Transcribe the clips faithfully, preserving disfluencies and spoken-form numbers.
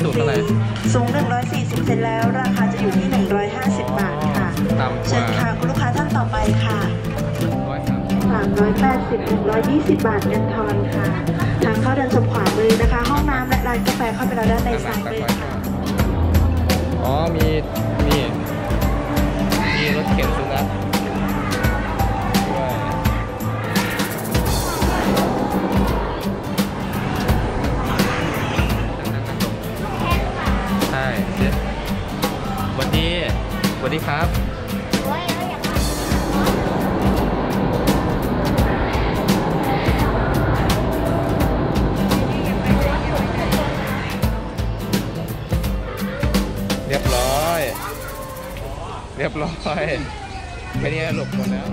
สูงเท่าไหร่สูงหนึ่งร้อยสี่สิบเซนแล้วราคาจะอยู่ที่หนึ่งร้อยห้าสิบบาทค่ะเชิญค่ะคุณลูกค้าท่านต่อไปค่ะสามร้อยแปดสิบถึงร้อยยี่สิบบาทเงินทอนค่ะทางเข้าเดินชมขวามือนะคะห้องน้ำและร้านกาแฟเข้าไปแล้วด้านในซ้ายมือค่ะอ๋อมีมีมีรถเข็นสุนัขด้วยใช่สวัสดีสวัสดีครับเรียบร้อยเรียบร้อยไม่ได้หลบหมดแล้ว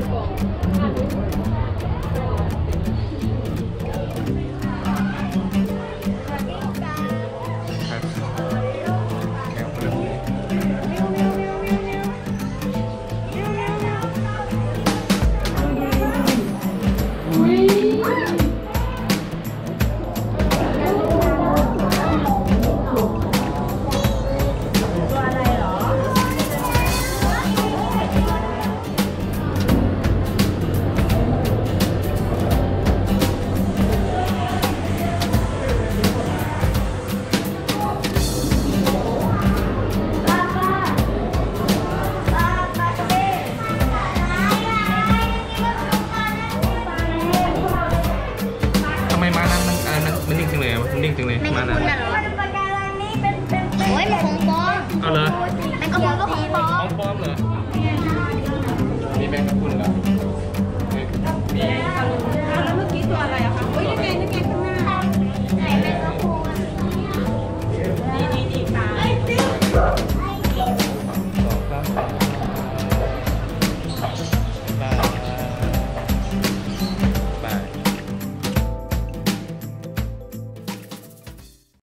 นิ่งจังเลยมานะโอ้ยมันของปลอมเอาเลยแมงกะพรุนก็ของปลอมของปลอมเหรอมีแมงกะพรุนเหรอ